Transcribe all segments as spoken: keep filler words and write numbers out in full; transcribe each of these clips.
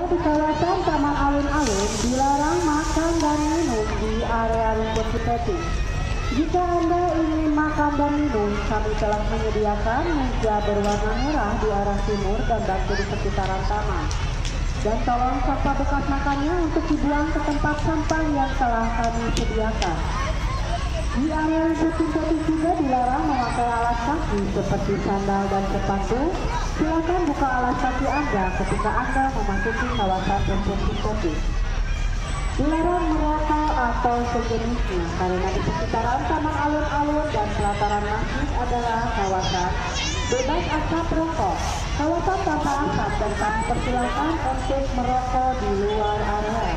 di kawasan Taman Alun-Alun dilarang makan dan minum di area rumput seperti. Jika Anda ingin makan dan minum, kami telah menyediakan meja berwarna merah di arah timur dan bangku di sekitaran taman. Dan tolong sampah bekas makannya untuk dibuang ke tempat sampah yang telah kami sediakan. Di area rumput sintetis juga dilarang memakai alas kaki seperti sandal dan sepatu. Silakan buka alas kaki Anda ketika Anda memasuki kawasan rumput sintetis. Dilarang merokok atau sejenisnya karena di sekitaran Taman Alun-Alun dan pelataran masjid adalah kawasan bebas asap rokok. Kawasan tanpa asap dan kami persilakan untuk merokok di luar area.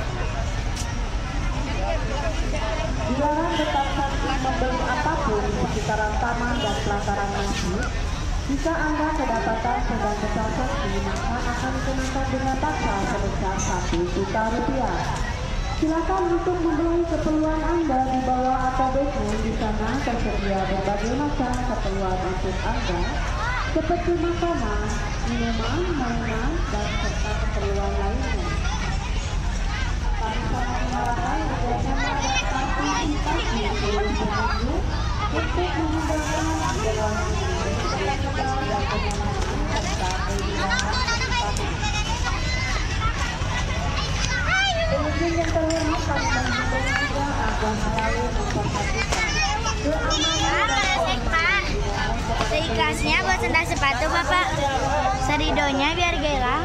Dilarang bertransaksi membeli apapun di sekitaran taman dan pelataran masjid. Jika Anda kedapatan sedang bertransaksi, maka akan dikenakan denda paksa sebesar satu juta rupiah. Silakan untuk membeli keperluan Anda di bawah atau basement. Di sana tersedia berbagai macam keperluan untuk Anda, seperti makanan, minuman, mainan, dan serta keperluan lainnya. Kami sangat mengharapkan adanya partisipasi seluruh pengunjung untuk mengembangkan dalam dan kenyamanan serta kehidupan. Pengunjung yang terhormat, kami menghimbau juga agar selalu memperhatikan keamanan dan seikhlasnya buat sendal sepatu Bapak, seridonya biar gelang.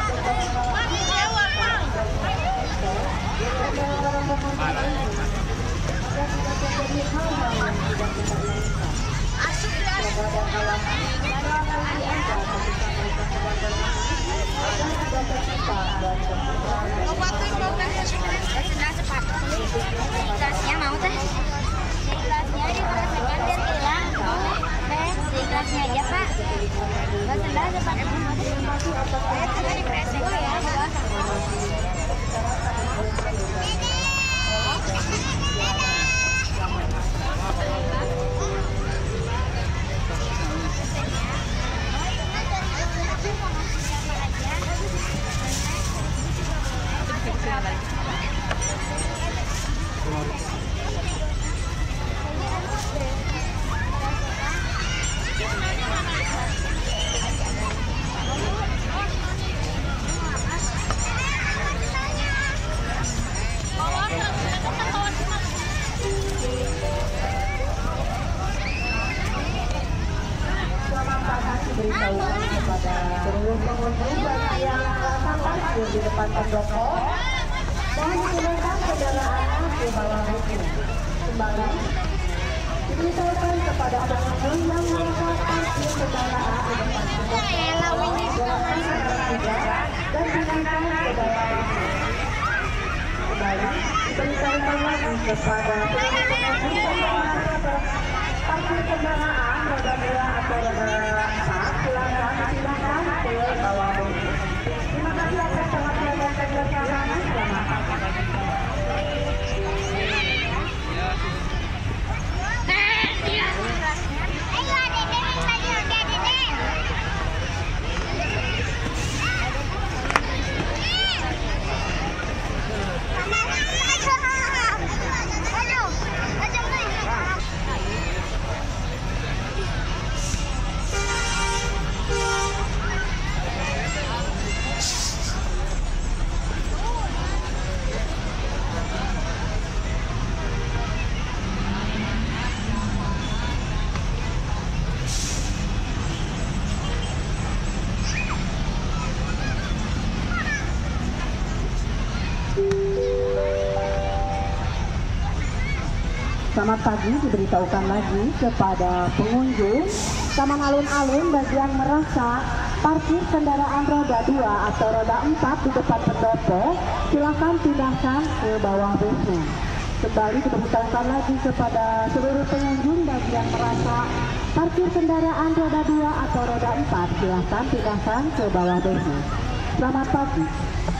Sendal sepatu seikhlasnya mau teh, seikhlasnya diperasakan biar gelang. Teh seikhlasnya aja Pak. Buat sendal sepatu mau teh, saya juga diperasakan ya. Beritahukan kepada seluruh pengunjung bagi yang merasa parkir di depan pendopo dan menggunakan kendaraannya di bawah buku. Kembali diberitahukan kepada pengunjung yang merasa parkir kendaraan di depan pendopo dan dinaikkan ke bawah buku. Kembali diberitahukan lagi kepada pengunjung yang merasa parkir kendaraan roda dua atau roda empat, silakan silakan ke bawah buku. Terima kasih atas perhatian dan kerjasama. Selamat pagi. Selamat pagi, diberitahukan lagi kepada pengunjung Taman Alun-Alun bagi yang merasa parkir kendaraan roda dua atau roda empat di depan pendopo, silakan pindahkan ke bawah basement. Kembali diberitahukan lagi kepada seluruh pengunjung bagi yang merasa parkir kendaraan roda dua atau roda empat, silakan pindahkan ke bawah basement. Selamat pagi.